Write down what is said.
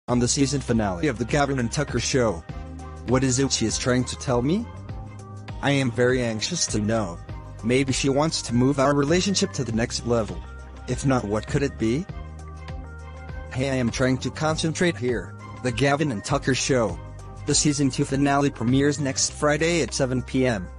On the season finale of the Gavin and Tucker show. What is it she is trying to tell me? I am very anxious to know. Maybe she wants to move our relationship to the next level. If not, what could it be? Hey, I am trying to concentrate here. The Gavin and Tucker show. The season 2 finale premieres next Friday at 7 p.m.